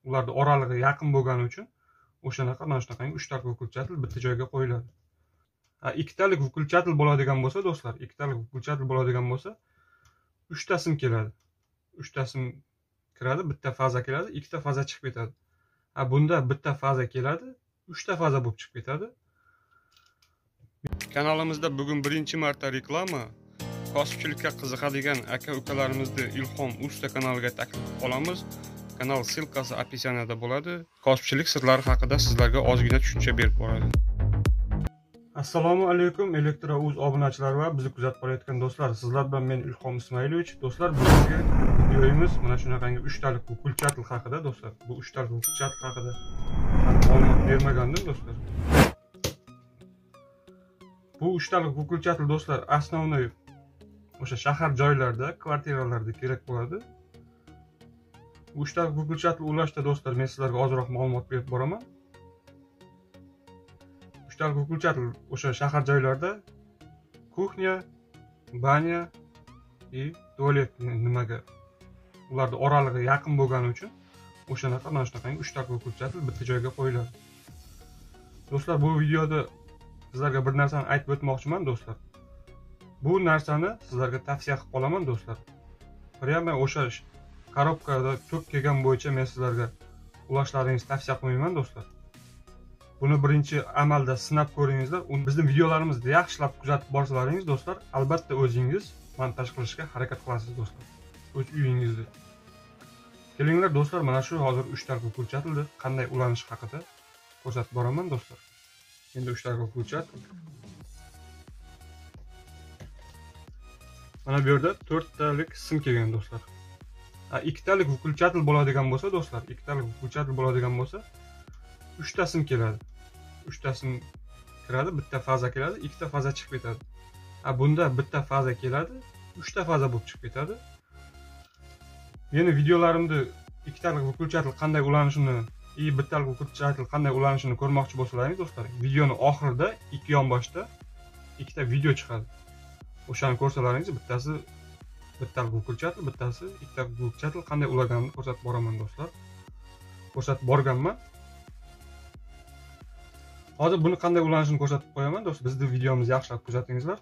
ularni oralig'i yaqin bo'lgani uchun o'shanaqa mana shunaqangi 3 ta выключатель bitta joyga qo'yiladi. Ikkitalik выключатель bo'ladigan bo'lsa do'stlar, ikkitalik выключатель bo'ladigan bo'lsa 3 ta sim keladi. 3 ta sim kiradi, bitta faza keladi, ikkita faza chiqib ketadi. Bunda bitta faza keladi, 3 ta faza bo'lib chiqib ketadi. Kanalimizda bugun birinchi marta reklama. Kosibchilikka qiziqadigan aka-ukalarimizni Ilhom Usta kanaliga taklif qilamiz. Kanal silkasi описаниеda bo'ladi. Kosibchilik sirlari haqida sizlarga ozgina tushuncha berib boradi. Assalomu alaykum Elektro.uz obunachilari va bizni kuzatib borayotgan do'stlar. Sizlar bilan men Ilhom Ismoilovich. Do'stlar, bugungi videomiz mana shunaqangi 3 talik выключатель haqida do'stlar. Bu 3 talik выключатель haqida ma'lumot bermagandim do'stlar. Bu 3 talik выключатель do'stlar основной o'sha shahar joylarda, kvartiralarda kerak bo'ladi. Bu 3 talik выключатель ulashda do'stlar men sizlarga ozroq ma'lumot berib boraman. 3 talik выключатель o'sha shahar joylarda kuxnya, banya и tualet nimaga ularni oralig'i yaqin bo'lgani uchun o'shanaqa mana shunaqangi 3 talik выключатель bitta joyga qo'yiladi. Do'stlar, bu videoda sizlarga bir narsani aytib o'tmoqchiman do'stlar. Bu narsani sizlarga tavsiya qilib qolaman do'stlar. Prямо o'sha korobkada tok kelgan bo'yicha men sizlarga ulashlaringizni tavsiya qilmayman do'stlar. Buni birinchi amalda sinab ko'ringizlar. Bizning videolarimizni yaxshilab kuzatib borsalaringiz do'stlar, albatta o'zingiz montaj qilishga harakat qilasiz do'stlar. O'z uyingizda. Kelinglar do'stlar, mana shu hozir 3 talik выключательni qanday ulanishi haqida ko'rsatib boraman do'stlar. Endi 3 talik выключатель. Mana bu yerda 4 talik sim kelgan do'stlar. Ikkitalik выключатель bo'ladigan bo'lsa do'stlar, ikkitalik выключатель bo'ladigan bo'lsa 3 ta sim keladi. 3 ta sim kiradi, bitta faza keladi, ikkita faza chiqib ketadi. Bunda bitta faza keladi, 3 ta faza bo'lib chiqib ketadi. Yeni videolarimda ikkitalik выключатель qanday ulanishini, bittalik выключатель qanday ulanishini ko'rmoqchi bo'lsalaringiz do'stlar, videoning oxirida ikki yonboshda ikkita video chiqadi. O'shani ko'rsalaringiz, bittasi bittalik выключатель, bittasi ikkitalik выключатель qanday ulaganini ko'rsatib boraman do'stlar. Ko'rsatib borganman. Hozir buni qanday ulanishini ko'rsatib qo'yaman do'stlar. Bizning videomizni yaxshilab kuzatingizlar.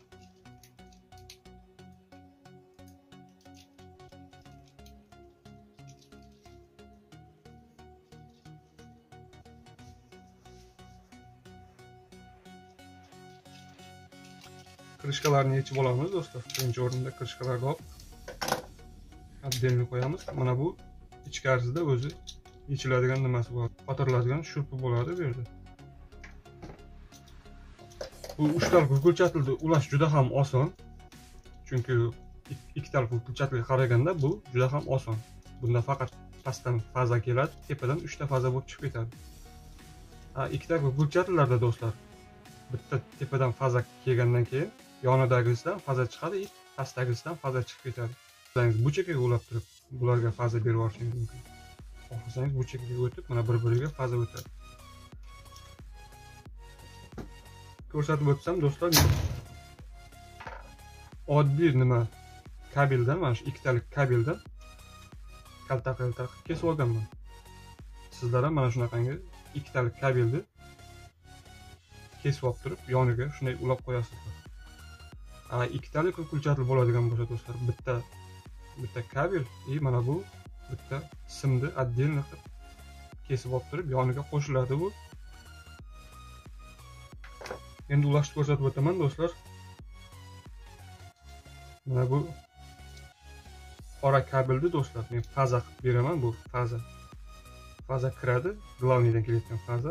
Krishkalarni yechib olamiz do'stlar. Birinchi o'rinda krishkalarni olib отдельно qo'yamiz. Mana bu ichkarisida o'zi yechiladigan nimasi bor. Qotiriladigan shurpi bo'ladi bu yerda. Bu 3 talik выключательni ulash juda ham oson. Chunki 2 talik выключательga qaraganda bu juda ham oson. Bunda faqat pastdan faza keladi, tepadan 3 ta faza bo'lib chiqib ketadi. 2 talik выключательlarda do'stlar, bitta tepadan faza kelgandan keyin yonidagisidan faza chiqadi, pastdagisidan faza chiqib ketadi. Siz bu chekkaga ulab turib, bularga faza berib yuborishingiz mumkin. Xohlasangiz bu chekkaga o'tib, mana bir-biriga faza o'tadi. Ko'rsatib o'tsam do'stlar, oddiy nima kabeldan, mana shu ikkitalik kabeldan kalta-kalta kesib olganman. Sizlar ham mana shunaqangi ikkitalik kabelni kesib olib turib, yoniga shunday ulab qo'yasizlar. Ikkitalik выключатель bo'ladigan bo'lsa do'stlar, bitta kabel mana bu bitta simni отдельно qilib kesib olib turib, yoniga qo'shiladi bu. Endi ulashni ko'rsatib o'taman do'stlar. Mana bu qora kabelni do'stlar men faza qilib beraman. Bu faza. Faza kiradi, glavniydan kelayotgan faza.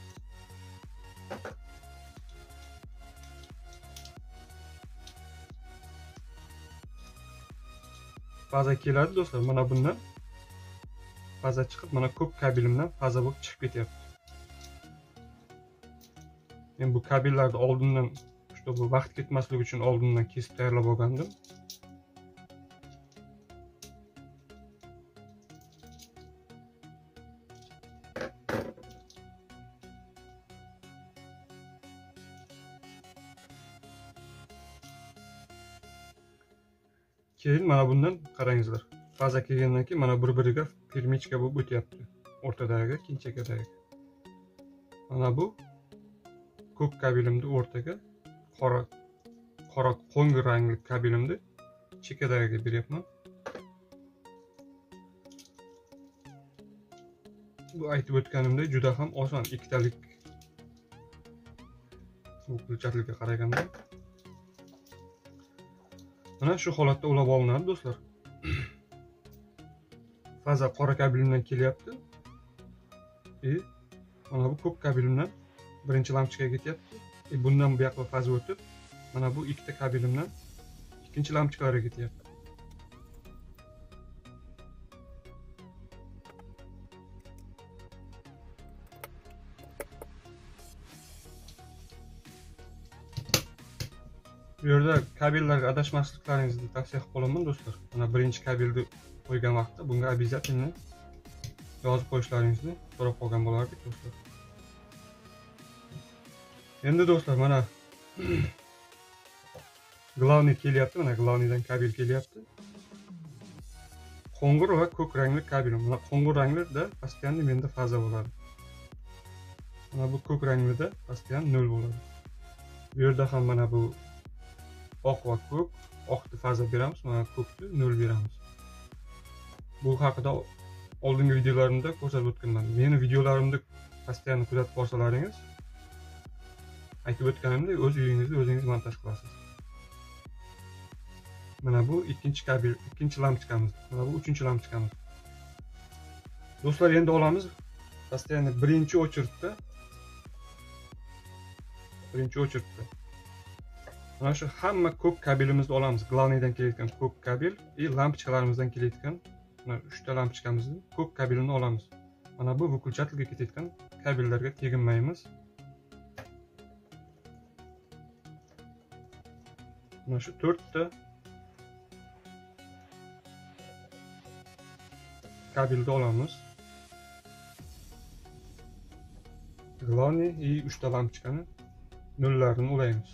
Faza keladi do'stlar, mana bundan faza chiqib, mana ko'p kabelimdan faza bo'lib chiqib ketyapti. Men bu kabellarni oldindan, bu vaqt ketmasligi uchun oldindan kesib tayyorlab olgandim. Keyin mana bundan qarangizlar. Faza kelgandan keyin mana bir-biriga firmichka bo'lib o'tyapti. o'rtadagi kinchakadagi. Mana bu ko'k kabelimni o'rtaga, qora qo'ng'ir rangli kabelimni chekkadagiga beryapman. Bu aytib o'tganimdek juda ham oson, ikkitalik o'qilchatlikka qaraganda. Mana shu holatda ulab olinadi do'stlar. Faza qora kabelimdan kelyapti. Mana bu ko'k kabelimdan birinchi lampochkaga ketyapti. Bundan bu yoqqa faza o'tib, mana bu ikkita kabelimdan ikkinchi lampochkalarga ketyapti. Bu yerda kabellarga adashmasliklaringizni tavsiya qilib qolaman do'stlar. Mana birinchi kabelni qo'ygan vaqtda bunga обязательно yozib qo'yishlaringizni so'rab qolgan bo'lardik do'stlar. Endi do'stlar mana glavniy kelyapti, mana glavniydan kabel kelyapti. Qo'ng'ir va ko'k rangli kabel. Mana qo'ng'ir ranglida постоянно menda faza bo'ladi. Mana bu ko'k ranglida постоянно 0 bo'ladi. Bu yerda ham mana bu oq va ko'k, oqni faza beramiz, mana ko'kni 0 beramiz. Bu haqida oldingi videolarimda ko'rsatib o'tganman. Meni videolarimni постоянно kuzatib borsalaringiz, aytib o'tganimdek o'z uyingizni o'zingiz montaj qilasiz. Mana bu ikkinchi kabel, ikkinchi lampochkamiz. Mana bu uchinchi lampochkamiz. Do'stlar, endi olamiz постоянно birinchi o'chirtda. Mana shu hamma ko'k kabelimizni olamiz. Glavniydan kelayotgan ko'k kabel va lampochkalarimizdan kelayotgan mana 3 ta lampochkamizni ko'k kabelini olamiz. Mana bu выключательga ketayotgan kabellarga teginmaymiz. Mana shu 4 ta kabelni olamiz. Glavniy va 3 ta lampochkani nollarni ulaymiz.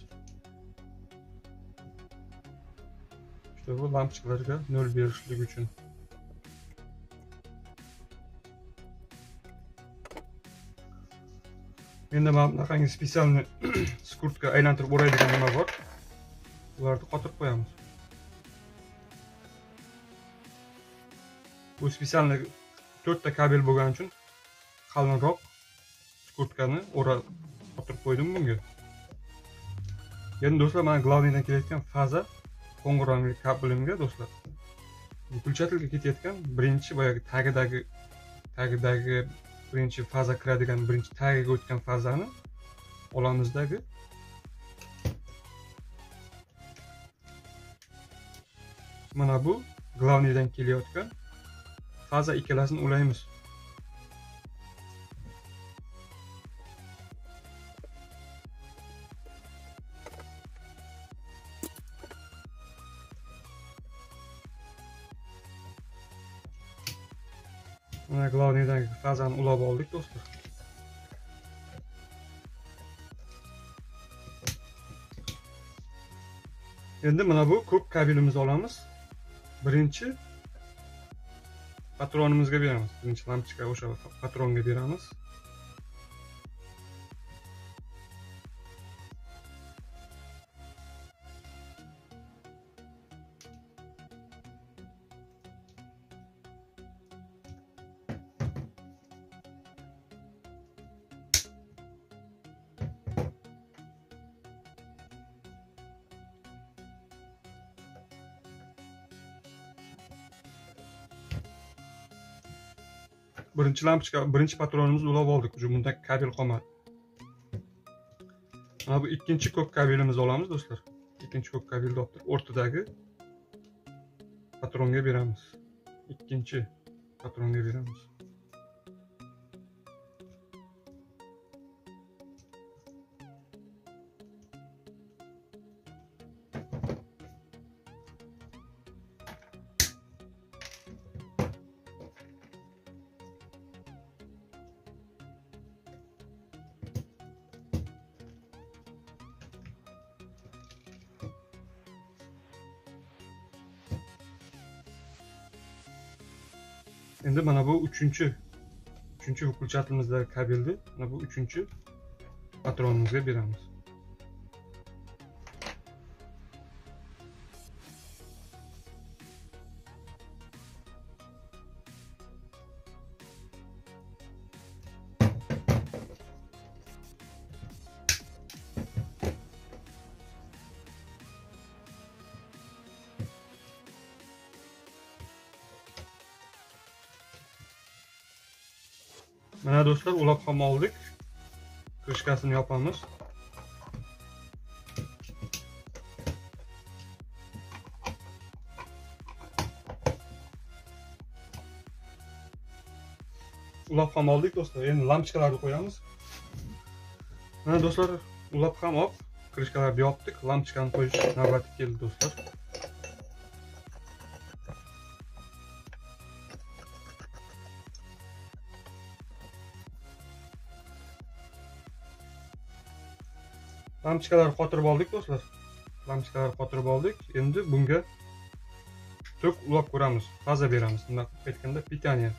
İşte bu lampochkalarga 0 berishlik uchun. Menda mana bunaqangi spesialni skurtka aylantirib o'raydigan nima bor. Ularni qotirib qo'yamiz. Bu spesialni 4 ta kabel bo'lgani uchun qalinroq skurtkani qotirib qo'ydim bunga. Endi do'stlar, mana glavniydan kelayotgan faza qo'ng'ir rangli kabelimga do'stlar, выключательga ketayotgan birinchi boyagi tagidagi birinchi faza kiradigan birinchi tagiga o'tgan fazani olamizdagi mana bu glavniydan kelayotgan faza ikkalasini ulaymiz. Mana glavniydan fazani ulab oldik do'stlar. Endi mana bu ko'k kabelimizni olamiz. Birinchi patronimizga beramiz. Birinchi lampochka o'sha patronga beramiz. Birinchi lampochka, birinchi patronimizni ulab oldik. Bunda kabel qolmadi. Mana bu ikkinchi ko'k kabelimizni olamiz do'stlar. Ikkinchi ko'k kabelni olib o'rtadagi patronga beramiz. Ikkinchi patronga beramiz. Endi mana bu 3-chi uchinchi выключательimizdagi kabelni mana bu uchinchi patronimizga beramiz. Mana do'stlar, ulab ham oldik. Krishkasini yopamiz. Ulab ham oldik do'stlar. Endi lampochkalarni qo'yamiz. Mana do'stlar, ulab ham olib, krishkalarni yopdik. Lampochkani qo'yish navbati keldi do'stlar. Lampochkalarni qotirib oldik do'stlar. Lampochkalarni qotirib oldik. Endi bunga tok ulab ko'ramiz, faza beramiz. Bunday aytganda pitaniya.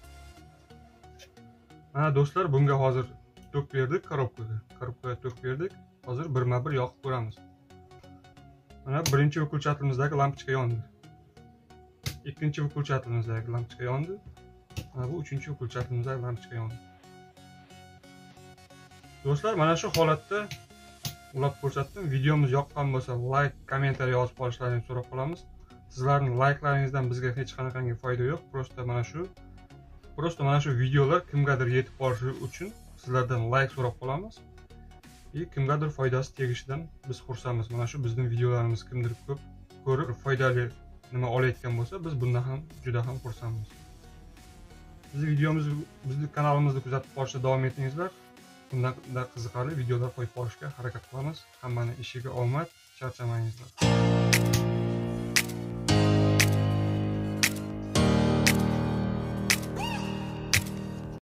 Mana do'stlar, bunga hozir tok berdik korobkaga. Korobkaga tok berdik. Hozir birma-bir yoqib ko'ramiz. Mana birinchi выключательimizdagi lampochka yondi. Ikkinchi выключательimizdagi lampochka yondi. Mana bu uchinchi выключательimizdagi lampochka yondi. Do'stlar, mana shu holatda ulab ko'rsatdim. Videomiz yoqqan bo'lsa, like, kommentariy yozib qolishlarini so'rab qolamiz. Sizlarning layklaringizdan bizga hech qanaqangi foyda yo'q. Prosta mana shu videolar kimgadir yetib qolishi uchun sizlardan like so'rab qolamiz. Kimgadir foydasi tegishidan biz xursandmiz. Mana shu bizning videolarimiz kimdir ko'p ko'rib foydali nima olayotgan bo'lsa, biz bundan ham juda ham xursandmiz. Bizning kanalimizni kuzatib qolishda davom etingizlar. Bundan qiziqarli videolar qo'yib borishga harakat qilamiz. Hammaning ishiga omad, charchamangizlar.